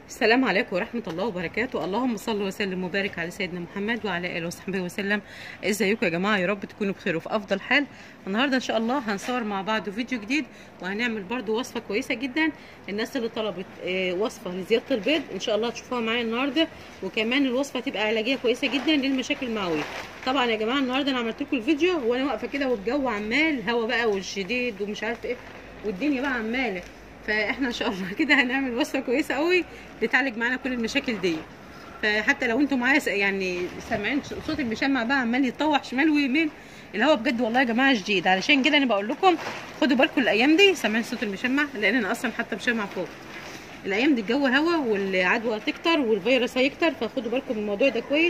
السلام عليكم ورحمة الله وبركاته. اللهم صل وسلم وبارك على سيدنا محمد وعلى آله وصحبه وسلم. ازيكم يا جماعة؟ يا رب تكونوا بخير وفي أفضل حال. النهاردة إن شاء الله هنصور مع بعض فيديو جديد، وهنعمل برضو وصفة كويسة جدا. الناس اللي طلبت وصفة لزيادة البيض إن شاء الله تشوفوها معايا النهاردة، وكمان الوصفة تبقى علاجية كويسة جدا للمشاكل المعوية. طبعا يا جماعة النهاردة أنا عملت لكم الفيديو وأنا واقفة كده والجو عمال هوا بقى والشديد ومش عارفة إيه، والدنيا بقى عمالة. فاحنا ان شاء الله كده هنعمل وصفه كويسه قوي لتعالج معانا كل المشاكل دي. فحتى لو انتم معايا يعني سامعين صوت المشمع بقى عمال يتطوح شمال ويمين، الهوا بجد والله يا جماعه شديد. علشان كده انا بقول لكم خدوا بالكم الايام دي. سامعين صوت المشمع؟ لان انا اصلا حتى مشمع فوق. الايام دي الجو هوا والعدوى هتكتر والفيروس هيكتر، فخدوا بالكم من الموضوع ده كويس.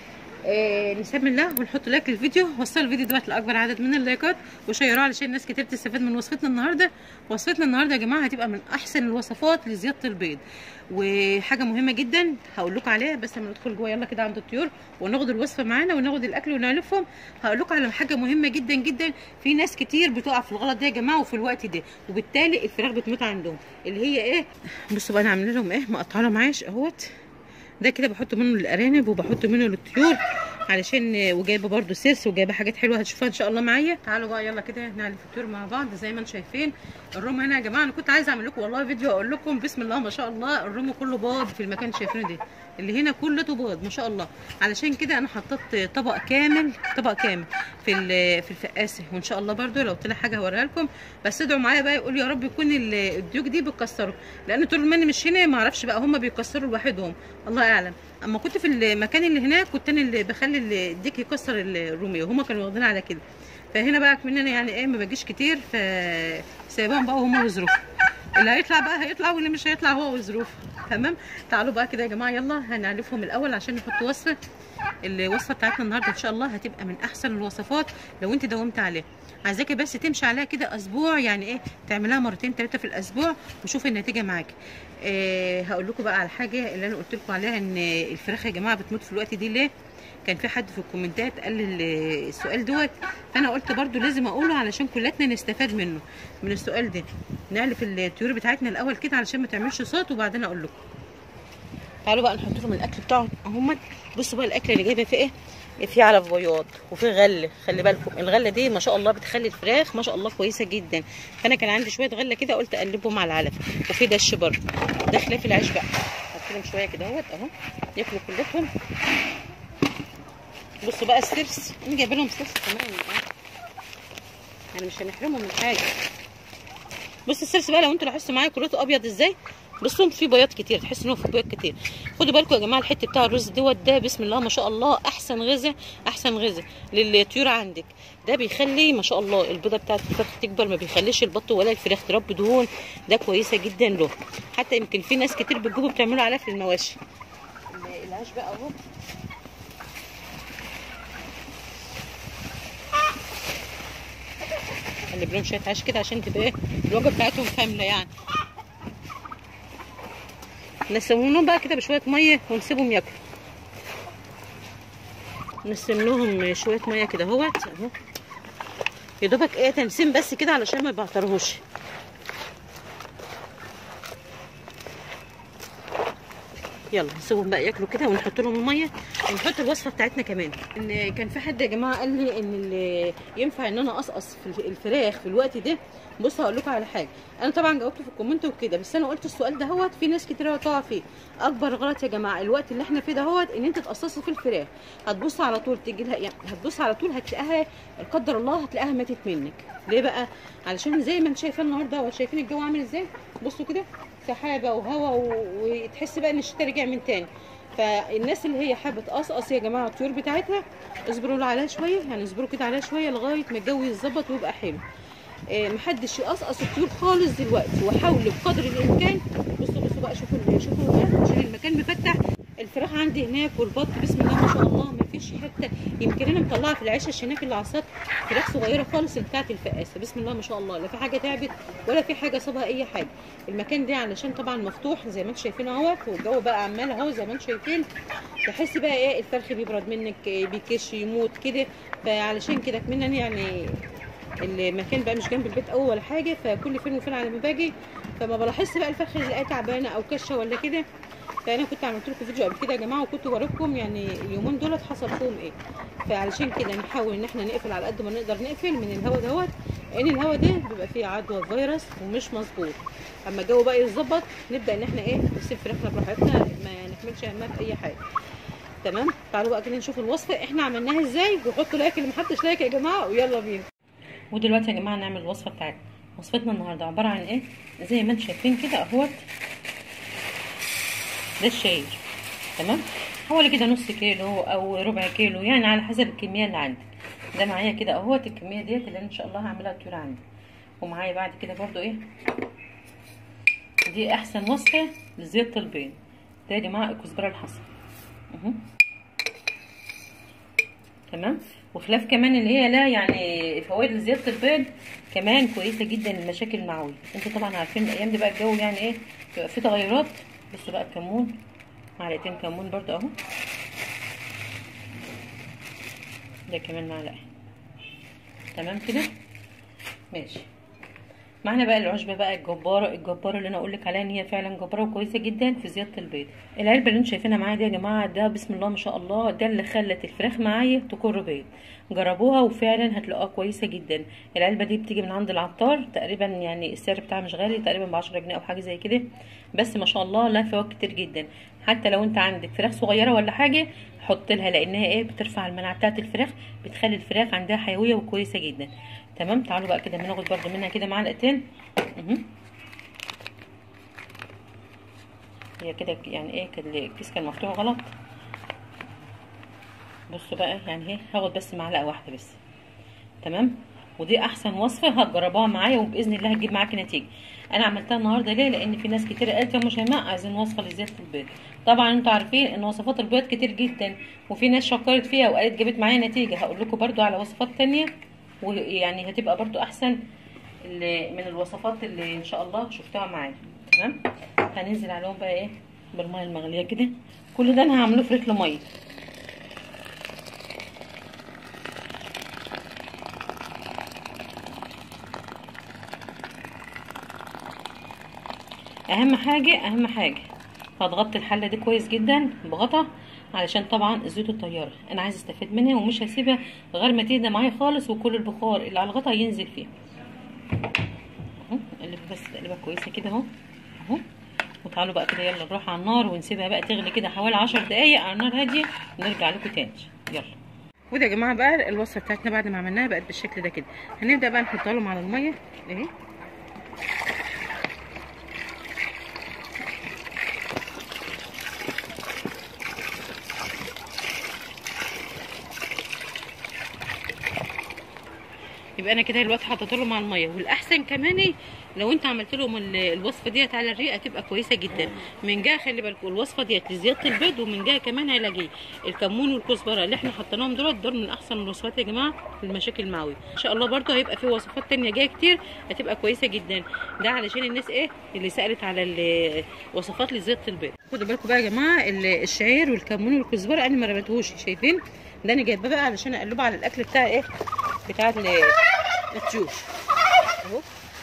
نسمي الله ونحط لايك للفيديو، وصلوا الفيديو دلوقتي لاكبر عدد من اللايكات وشيروه علشان الناس كتير تستفاد من وصفتنا النهارده. وصفتنا النهارده يا جماعه هتبقى من احسن الوصفات لزياده البيض، وحاجه مهمه جدا هقول لكم عليها. بس لما ندخل جوه يلا كده عند الطيور وناخد الوصفه معانا وناخد الاكل ونعلفهم، هقول لكم على حاجه مهمه جدا جدا. في ناس كتير بتقع في الغلط ده يا جماعه وفي الوقت ده، وبالتالي الفراخ بتموت عندهم. اللي هي ايه؟ بصوا بقى انا عامله لهم ايه، مقطعه لهم عيش اهوت. ده كده بحط منه للارانب وبحط منه للطيور علشان، وجايبه برده سيرس وجايبه حاجات حلوه هتشوفوها ان شاء الله معايا. تعالوا بقى يلا كده نعلف الطيور مع بعض. زي ما انتم شايفين الروم هنا يا جماعه، انا كنت عايزه اعمل لكم والله فيديو اقول لكم بسم الله ما شاء الله الروم كله باض في المكان شايفينه ده، اللي هنا كله باض ما شاء الله. علشان كده انا حطيت طبق كامل في الفقاسه، وان شاء الله برده لو طلع حاجه هوريها لكم. بس ادعوا معايا بقى، يقول يا رب يكون الديوك دي بتكسروا، لان طول ما انا مش هنا ما اعرفش بقى هم بيكسروا لوحدهم الله اعلم. اما كنت في المكان اللي هناك كنت انا اللي بخلي الديك يكسر الروميه، وهما كانوا واخدين على كده. فهنا بقى كمان انا يعني ايه ما باجيش كتير، فسايباهم بقى وهم وظروفهم. اللي هيطلع بقى هيطلع واللي مش هيطلع هو وظروفه. تمام. تعالوا بقى كده يا جماعه يلا هنعلفهم الاول عشان نحط وصفه. الوصفه بتاعتنا النهارده ان شاء الله هتبقى من احسن الوصفات لو انت داومت عليها. عايزاكي بس تمشي عليها كده اسبوع، يعني ايه تعملها مرتين ثلاثه في الاسبوع وشوفي النتيجه معاكي. هقول لكم بقى على حاجه اللي انا قلت لكم عليها، ان الفراخ يا جماعه بتموت في الوقت دي ليه. كان في حد في الكومنتات قال لي السؤال دوت، فانا قلت برده لازم اقوله علشان كلاتنا نستفاد منه من السؤال ده. نعلف الطيور بتاعتنا الاول كده علشان ما تعملش صوت وبعدين اقول لكم. تعالوا بقى نحط لهم الاكل بتاعهم اهم. بصوا بقى الاكل اللي جايبه فيه ايه، في علف بياض وفي غله. خلي بالكم الغله دي ما شاء الله بتخلي الفراخ ما شاء الله كويسه جدا. فانا كان عندي شويه غله كده قلت اقلبهم على العلف، وفي دش برده داخله في العيش بقى. حط لهم شويه كده اهوت اهو ياكلوا كلهم. بصوا بقى السرس، انا جايبه لهم سرس كمان يعني مش هنحرمهم من حاجه. بصوا السرس بقى لو انتوا لاحظتوا معايا كروته ابيض ازاي، بصوا في بياض كتير، تحس ان هو في بياض كتير. خدوا بالكم يا جماعه الحته بتاع الرز دوت ده بسم الله ما شاء الله احسن غذاء للطيور عندك. ده بيخلي ما شاء الله البيضه بتاعت الفراخ تكبر، ما بيخليش البط ولا الفراخ تربي دهون. ده كويسه جدا له. حتى يمكن في ناس كتير بتجيبوا بتعملوا عليها في المواشي. العيش بقى اهو، نقلب لهم شويه عيش كده عشان تبقى ايه الوجبه بتاعتهم كامله يعني. نسويهم بقى كده بشويه ميه ونسيبهم ياكلوا. نسيم لهم شويه ميه كده اهوت اهو، يا دوبك ايه تنسيم بس كده علشان ما يبعترهوش. يلا نسيبهم بقى ياكلوا كده ونحط لهم الميه ونحط الوصفه بتاعتنا كمان. ان كان في حد يا جماعه قال لي ان اللي ينفع ان انا اقصقص في الفراخ في الوقت ده. بصوا هقول لكم على حاجه، انا طبعا جاوبت في الكومنت وكده، بس انا قلت السؤال ده هوت في ناس كتير هتقع فيه. اكبر غلط يا جماعه الوقت اللي احنا فيه ده هوت ان انت تقصصي في الفراخ. هتبص على طول تيجي لها يعني، هتبص على طول هتلاقيها لا قدر الله هتلاقيها ماتت منك. ليه بقى؟ علشان زي ما انت شايفين النهارده وشايفين الجو عامل ازاي. بصوا كده سحابه وهواء وتحس بقى ان الشتاء رجع من تاني. فالناس اللي هي حابه تقصقص يا جماعه الطيور بتاعتها اصبروا عليها شويه، يعني اصبروا كده عليها شويه لغايه ما الجو يتظبط ويبقى حلو. محدش يقصقص الطيور خالص دلوقتي، وحاولوا بقدر الامكان. بصوا بقى شوفوا عشان المكان مفتح. الفراخ عندي هناك والبط بسم الله ما شاء الله ما فيش حته. يمكن انا مطلعه في العشه هناك اللي على السطح فراخ صغيره خالص بتاعت الفقاسه بسم الله ما شاء الله، لا في حاجه تعبت ولا في حاجه صابها اي حاجه. المكان ده علشان طبعا مفتوح زي ما انتم شايفين اهوت، والجو بقى عمال اهو زي ما انتم شايفين. تحسي بقى ايه الفرخ بيبرد منك بيكش يموت كده. فعلشان كده كمان يعني المكان بقى مش جنب البيت قوي ولا حاجه، فكل فين وفين على ما باجي فما بلاحظش بقى الفرخه اللي الاقيها تعبانه او كشه ولا كده. فانا كنت عملت لكم فيديو قبل كده يا جماعه، وكنت بوريكم يعني اليومين دولت حصل فيهم ايه. فعلشان كده نحاول ان احنا نقفل على قد ما نقدر، نقفل من الهواء دوت، لان الهواء ده بيبقى فيه عدوى فيروس ومش مظبوط. اما الجو بقى يتظبط نبدا ان احنا نسيب فراخنا براحتنا، ما نحملش همها في اي حاجه. تمام. تعالوا بقى كده نشوف الوصفه احنا عملناها ازاي، وحطوا لايك اللي محطش لايك يا جماعه، ويلا بينا. ودلوقتي يا جماعه نعمل الوصفه بتاعتنا. وصفتنا النهارده عباره عن ايه؟ زي ما انتم شايفين كده اهوت، ده الشعير. تمام. حوالي كده نص كيلو او ربع كيلو، يعني على حسب الكميه اللي عندك. ده معايا كده اهوت الكميه ديت اللي انا ان شاء الله هعملها طول عندي. ومعايا بعد كده برضو دي احسن وصفه لزياده البيض. ده يا جماعه الكزبره الحصى. تمام. وخلاف كمان اللي هي لا يعني فوائد لزياده البيض كمان كويسه جدا للمشاكل المعويه. انتوا طبعا عارفين الايام دي بقى الجو يعني بيبقى فيه تغيرات. بصوا بقى الكمون، معلقتين كمون برضو اهو. ده كمان معلقه. تمام كده ماشي. معانا بقى العشبه بقى الجباره اللي انا اقول لك عليها ان هي فعلا جباره وكويسه جدا في زياده البيض. العلبه اللي انتوا شايفينها معايا دي يا جماعه، ده بسم الله ما شاء الله، ده اللي خلت الفراخ معايا تكر بيض. جربوها وفعلا هتلاقوها كويسه جدا. العلبه دي بتيجي من عند العطار تقريبا، يعني السعر بتاعها مش غالي، تقريبا ب10 جنيه او حاجه زي كده. بس ما شاء الله لها فوائد كتير جدا. حتى لو انت عندك فراخ صغيره ولا حاجه حط لها، لانها بترفع المناعه بتاعه الفراخ، بتخلي الفراخ عندها حيويه وكويسه جدا. تمام. تعالوا بقى كده بناخد برده منها كده معلقتين. هي كده يعني الكيس كان مفتوح غلط. بصوا بقى يعني هاخد بس معلقه واحده بس. تمام. ودي احسن وصفه هتجربوها معايا وباذن الله هتجيب معاكي نتيجه. انا عملتها النهارده ليه؟ لان في ناس كتير قالت يا ام شيماء عايزين وصفه لزياده البيض. طبعا انتوا عارفين ان وصفات البيض كتير جدا، وفي ناس شكرت فيها وقالت جابت معايا نتيجه. هقول لكم برده على وصفات تانية، ويعني هتبقى برده احسن من الوصفات اللي ان شاء الله شفتها معايا. تمام. هننزل عليهم بقى بالميه المغليه كده. كل ده انا هعمله في رتل ميه. اهم حاجه هتغطي الحله دي كويس جدا بغطا، علشان طبعا الزيوت الطياره انا عايزه استفيد منها، ومش هسيبها غير ما تهدى معايا خالص وكل البخار اللي على الغطا ينزل فيها. اهو اقلب بس تقليبه كويسه كده اهو. وتعالوا بقى كده يلا نروح على النار ونسيبها بقى تغلي كده حوالي 10 دقايق على نار هاديه، ونرجع لكم تاني. يلا. وده يا جماعه بقى الوصفه بتاعتنا بعد ما عملناها بقت بالشكل ده كده. هنبدا بقى نحطها لهم على الميه اهي. يبقى انا كده دلوقتي حطيت لهم على الميه. والاحسن كمان لو انت عملت لهم الوصفه ديت على الريقه تبقى كويسه جدا. من جهه خلي بالكم الوصفه ديت لزياده البيض، ومن جهه كمان هلاقيه الكمون والكزبره اللي احنا حطيناهم دول من احسن الوصفات يا جماعه للمشاكل المعويه. ان شاء الله برده هيبقى في وصفات تانية جايه كتير هتبقى كويسه جدا. ده علشان الناس اللي سالت على الوصفات لزياده البيض. خدوا بالكم بقى يا جماعه الشعير والكمون والكزبره انا ما رميتهوش، شايفين؟ ده انا جايباه بقى علشان اقلبه على الاكل بتاع بتاع الطيور اهو.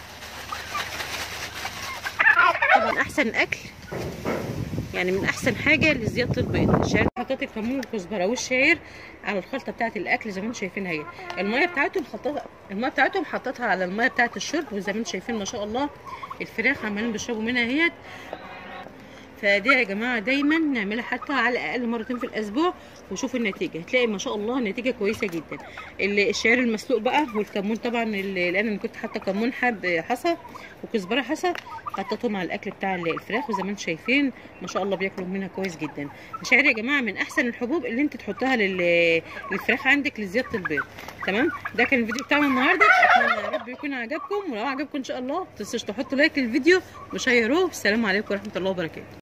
طبعا احسن اكل يعني من احسن حاجه لزياده البيض الشعير. حطيت الكمون والكزبره والشعير على الخلطه بتاعه الاكل زي ما انتم شايفين اهي. الميه بتاعتهم حطيتها على الميه بتاعه الشرب، وزي ما انتم شايفين ما شاء الله الفراخ عمالين بيشربوا منها اهيت. فدي يا جماعه دايما نعملها حتى على الاقل مرتين في الاسبوع، وشوفوا النتيجه هتلاقي ما شاء الله النتيجه كويسه جدا. الشعير المسلوق بقى والكمون طبعا لان انا كنت حاطه كمون حصى وكزبره حصى، حطيتهم على الاكل بتاع الفراخ، وزي ما انتم شايفين ما شاء الله بياكلوا منها كويس جدا. الشعير يا جماعه من احسن الحبوب اللي انت تحطها للفراخ عندك لزياده البيض. تمام. ده كان الفيديو بتاعنا النهارده، اتمنى يا رب يكون عجبكم، ولو عجبكم ان شاء الله ما تنسوش تحطوا لايك للفيديو وشيروه. السلام عليكم ورحمه الله وبركاته.